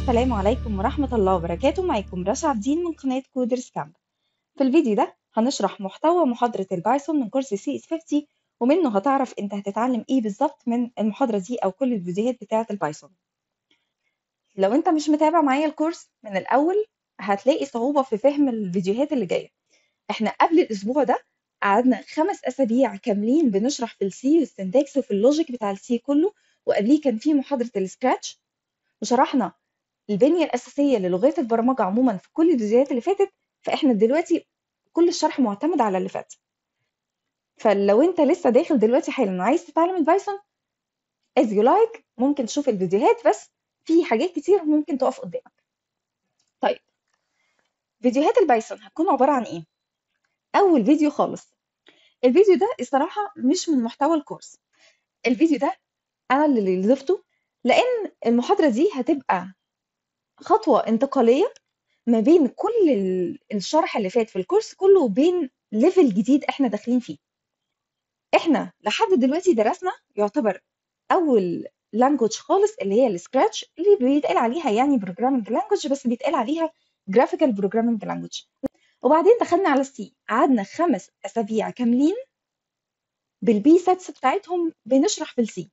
السلام عليكم ورحمة الله وبركاته. معاكم رشا عابدين من قناة كودرز كامب. في الفيديو ده هنشرح محتوى محاضرة البايثون من كورس سي اس 50، ومنه هتعرف انت هتتعلم ايه بالظبط من المحاضرة دي او كل الفيديوهات بتاعة البايثون. لو انت مش متابع معايا الكورس من الاول هتلاقي صعوبة في فهم الفيديوهات اللي جاية. احنا قبل الاسبوع ده قعدنا 5 اسابيع كاملين بنشرح في السي والسنتكس وفي اللوجيك بتاع السي كله، وقبليه كان في محاضرة السكراتش، وشرحنا البنية الأساسية للغات البرمجة عموما في كل الفيديوهات اللي فاتت. فإحنا دلوقتي كل الشرح معتمد على اللي فات. فلو أنت لسه داخل دلوقتي حالا وعايز تتعلم البايثون as you like ممكن تشوف الفيديوهات، بس في حاجات كتير ممكن تقف قدامك. طيب، فيديوهات البايثون هتكون عبارة عن إيه؟ أول فيديو خالص، الفيديو ده الصراحة مش من محتوى الكورس. الفيديو ده أنا اللي ضفته، لأن المحاضرة دي هتبقى خطوة انتقالية ما بين كل الشرح اللي فات في الكورس كله وبين ليفل جديد احنا داخلين فيه. احنا لحد دلوقتي درسنا يعتبر اول لانجوج خالص اللي هي السكراتش، اللي بيتقال عليها يعني بروجرامنج لانجوج، بس بيتقال عليها جرافيكال بروجرامنج لانجوج. وبعدين دخلنا على السي، قعدنا 5 اسابيع كاملين بالبي سيتس بتاعتهم بنشرح في السي،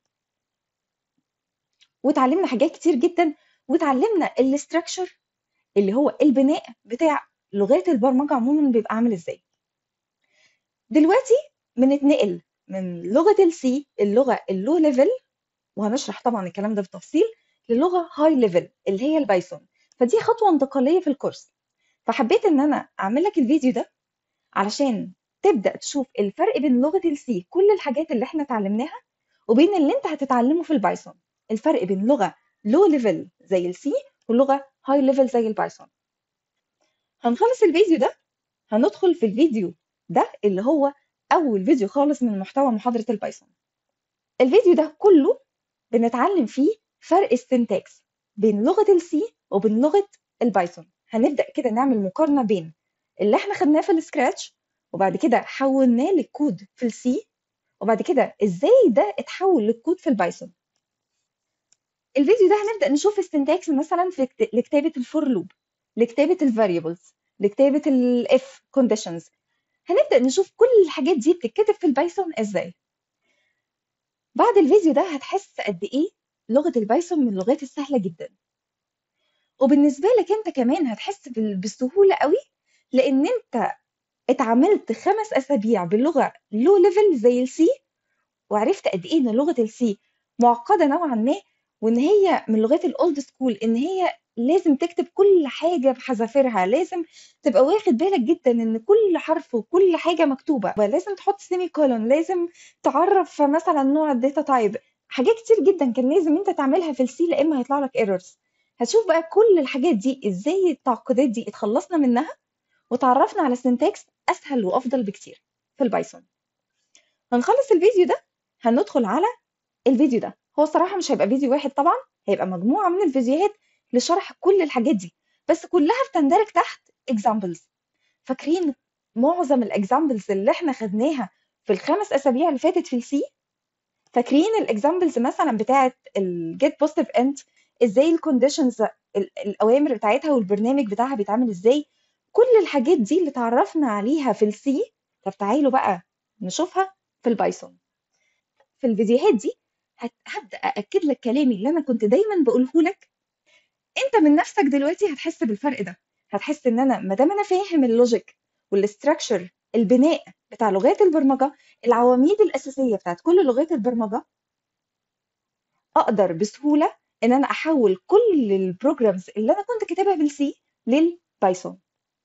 وتعلمنا حاجات كتير جدا، وتعلمنا الاستراكشر اللي هو البناء بتاع لغات البرمجة عموما بيبقى عامل ازاي. دلوقتي بنتنقل من لغة السي، اللغة اللو ليفل، وهنشرح طبعا الكلام ده بتفصيل، للغة هاي ليفل اللي هي البايثون. فدي خطوة انتقالية في الكورس، فحبيت ان انا اعمل لك الفيديو ده علشان تبدأ تشوف الفرق بين لغة السي، كل الحاجات اللي احنا اتعلمناها، وبين اللي انت هتتعلمه في البايثون. الفرق بين لغة لو ليفل زي السي ولغة هاي ليفل زي البايثون. هنخلص الفيديو ده، هندخل في الفيديو ده اللي هو أول فيديو خالص من محتوى محاضرة البايثون. الفيديو ده كله بنتعلم فيه فرق السنتكس بين لغة السي وبين لغة البايثون. هنبدأ كده نعمل مقارنة بين اللي احنا خدناه في السكراتش، وبعد كده حولناه للكود في السي، وبعد كده ازاي ده اتحول للكود في البايثون. الفيديو ده هنبدأ نشوف السنتكس مثلا في لكتابة الفور لوب، لكتابة الفاريبلز، لكتابة الاف كونديشنز. هنبدأ نشوف كل الحاجات دي بتتكتب في البايثون ازاي. بعد الفيديو ده هتحس قد ايه لغة البايثون من اللغات السهلة جدا، وبالنسبة لك انت كمان هتحس بالسهولة قوي، لان انت اتعاملت 5 اسابيع باللغة لو ليفل زي السي، وعرفت قد ايه ان لغة السي معقدة نوعا ما، وان هي من لغات الاولد سكول، ان هي لازم تكتب كل حاجة بحذافيرها، لازم تبقى واخد بالك جدا ان كل حرف وكل حاجة مكتوبة، لازم تحط سيمي كولون، لازم تعرف مثلا نوع الداتا تايب. حاجات كتير جدا كان لازم انت تعملها في السي، لا اما هيطلع لك ايرورز. هتشوف بقى كل الحاجات دي ازاي التعقيدات دي اتخلصنا منها، وتعرفنا على سنتكس اسهل وافضل بكتير في البايثون. هنخلص الفيديو ده، هندخل على الفيديو ده. هو الصراحة مش هيبقى فيديو واحد طبعا، هيبقى مجموعة من الفيديوهات لشرح كل الحاجات دي، بس كلها بتندرج تحت examples. فاكرين معظم الاكزامبلز اللي احنا خدناها في ال5 اسابيع اللي فاتت في السي؟ فاكرين الاكزامبلز مثلا بتاعت الجيت بوزيتيف انت، ازاي الكونديشنز، الاوامر بتاعتها والبرنامج بتاعها بيتعمل ازاي؟ كل الحاجات دي اللي تعرفنا عليها في السي، طب تعالوا بقى نشوفها في البايثون. في الفيديوهات دي هبدأ أأكد لك كلامي اللي أنا كنت دايما بقوله لك. أنت من نفسك دلوقتي هتحس بالفرق ده، هتحس إن أنا ما دام أنا فاهم اللوجيك والاستراكشر، البناء بتاع لغات البرمجة، العواميد الأساسية بتاعت كل لغات البرمجة، أقدر بسهولة إن أنا أحول كل البروجرامز اللي أنا كنت كاتبها بالسي للبايثون.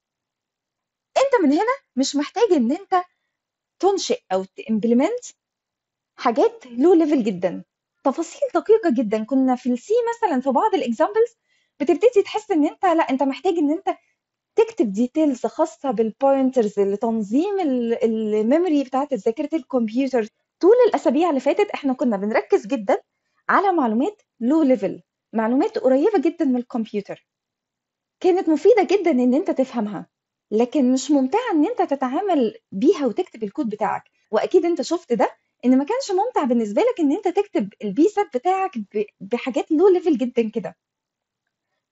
أنت من هنا مش محتاج إن أنت تنشئ أو تimplement حاجات لو ليفل جدا، تفاصيل دقيقة جدا. كنا في السي مثلا في بعض الاكزامبلز بتبتدي تحس ان انت لا، انت محتاج ان انت تكتب ديتيلز خاصة بالبوينترز لتنظيم الميموري بتاعت ذاكرة الكمبيوتر. طول الاسابيع اللي فاتت احنا كنا بنركز جدا على معلومات لو ليفل، معلومات قريبة جدا من الكمبيوتر، كانت مفيدة جدا ان انت تفهمها، لكن مش ممتعة ان انت تتعامل بيها وتكتب الكود بتاعك. واكيد انت شفت ده، ان ما كانش ممتع بالنسبة لك ان انت تكتب البي سيت بتاعك بحاجات لو ليفل جدا كده.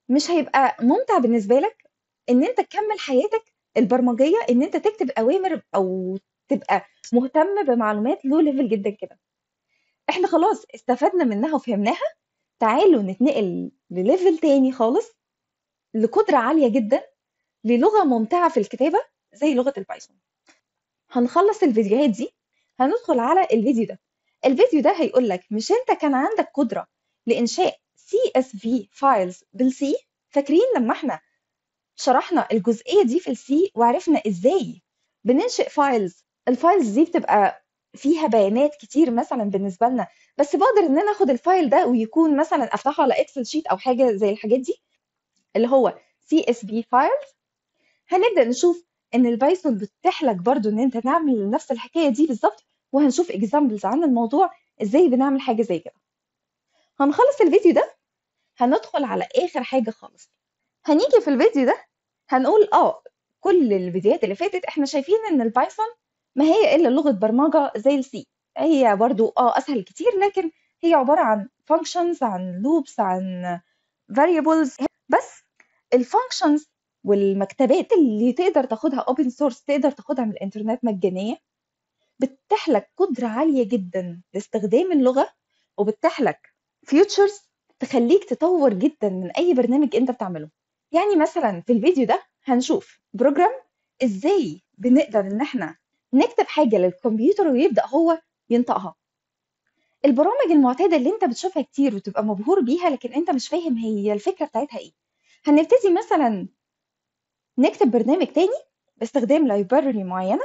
مش هيبقى ممتع بالنسبة لك ان انت تكمل حياتك البرمجية ان انت تكتب اوامر او تبقى مهتم بمعلومات لو ليفل جدا كده. احنا خلاص استفدنا منها وفهمناها، تعالوا نتنقل لليفل تاني خالص، لقدرة عالية جدا، للغة ممتعة في الكتابة زي لغة البايثون. هنخلص الفيديوهات دي، هندخل على الفيديو ده. الفيديو ده هيقول لك مش انت كان عندك قدرة لإنشاء CSV files بالسي؟ فاكرين لما احنا شرحنا الجزئية دي في السي وعرفنا ازاي بننشئ فايلز؟ الفايلز دي بتبقى فيها بيانات كتير مثلا بالنسبة لنا، بس بقدر ان انا اخد الفايل ده ويكون مثلا افتحه على اكسل شيت او حاجة زي الحاجات دي اللي هو CSV files. هنبدأ نشوف ان البايثون بتتيح لك برضو ان انت تعمل نفس الحكاية دي بالظبط، وهنشوف اكزامبلز عن الموضوع ازاي بنعمل حاجة زي كده. هنخلص الفيديو ده، هندخل على اخر حاجة خالص. هنيجي في الفيديو ده هنقول كل الفيديوهات اللي فاتت احنا شايفين ان البايثون ما هي الا لغة برمجة زي السي، هي برضو اسهل كتير، لكن هي عبارة عن functions، عن loops، عن variables بس. الفانكشنز والمكتبات اللي تقدر تاخدها open source، تقدر تاخدها من الانترنت مجانية، بتتيح لك قدرة عالية جدا لاستخدام اللغة، وبتتيح لك فيوتشرز تخليك تطور جدا من اي برنامج انت بتعمله. يعني مثلا في الفيديو ده هنشوف بروجرام ازاي بنقدر ان احنا نكتب حاجة للكمبيوتر ويبدأ هو ينطقها. البرامج المعتادة اللي انت بتشوفها كتير وتبقى مبهور بيها لكن انت مش فاهم هي الفكرة بتاعتها ايه. هنبتدي مثلا نكتب برنامج تاني باستخدام لايبراري معينة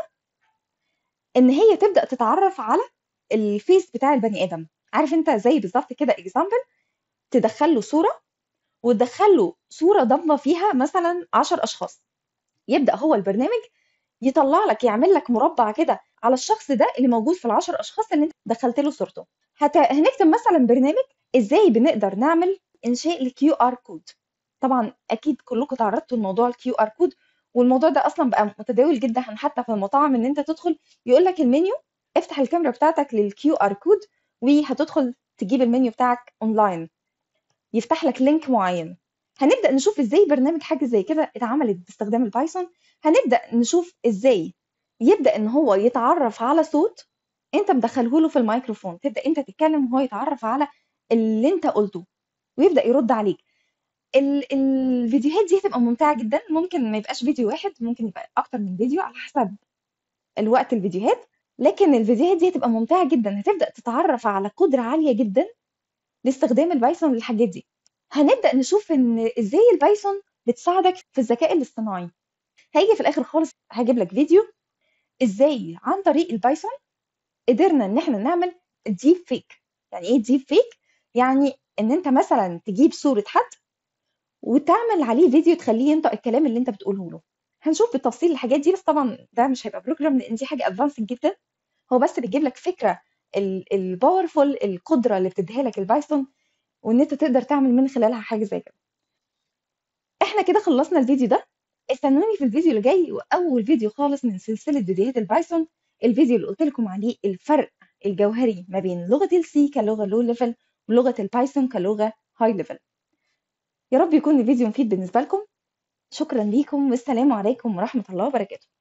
ان هي تبدأ تتعرف على الفيس بتاع البني ادم. عارف انت زي بالظبط كده اكزامبل، تدخل له صورة وتدخل له صورة ضمة فيها مثلا 10 اشخاص، يبدأ هو البرنامج يطلع لك، يعمل لك مربع كده على الشخص ده اللي موجود في ال10 اشخاص اللي انت دخلت له صورته. هنكتب مثلا برنامج ازاي بنقدر نعمل انشاء الكيو ار كود. طبعا اكيد كلكم تعرضتوا لموضوع الكيو ار كود، والموضوع ده اصلا بقى متداول جدا حتى في المطاعم، ان انت تدخل يقول لك المنيو، افتح الكاميرا بتاعتك للكيو ار كود وهتدخل تجيب المنيو بتاعك اونلاين، يفتح لك لينك معين. هنبدأ نشوف ازاي برنامج حاجة زي كده اتعملت باستخدام البايثون. هنبدأ نشوف ازاي يبدأ ان هو يتعرف على صوت انت مدخله له في الميكروفون، تبدأ انت تتكلم وهو يتعرف على اللي انت قلته ويبدأ يرد عليك. الفيديوهات دي هتبقى ممتعة جدا، ممكن ما يبقاش فيديو واحد، ممكن يبقى اكتر من فيديو على حسب الوقت الفيديوهات، لكن الفيديوهات دي هتبقى ممتعة جدا، هتبدأ تتعرف على قدرة عالية جدا لاستخدام البايثون للحاجات دي. هنبدأ نشوف ان ازاي البايثون بتساعدك في الذكاء الاصطناعي. هيجي في الاخر خالص هجيب لك فيديو ازاي عن طريق البايثون قدرنا ان احنا نعمل ديب فيك. يعني ايه ديب فيك؟ يعني ان انت مثلا تجيب صورة حد وتعمل عليه فيديو تخليه ينطق الكلام اللي انت بتقوله له. هنشوف بالتفصيل الحاجات دي، بس طبعا ده مش هيبقى بروجرام لان دي حاجة ادفانسد جدا، هو بس بيجيب لك فكرة الباورفول، القدرة اللي بتديها لك البايثون، وان انت تقدر تعمل من خلالها حاجة زي كده. احنا كده خلصنا الفيديو ده، استنوني في الفيديو اللي جاي واول فيديو خالص من سلسلة فيديوهات البايثون، الفيديو اللي قلت لكم عليه الفرق الجوهري ما بين لغة السي كلغة لو ليفل ولغة البايثون كلغة هاي ليفل. يا رب يكون الفيديو مفيد بالنسبة لكم. شكرا ليكم والسلام عليكم ورحمة الله وبركاته.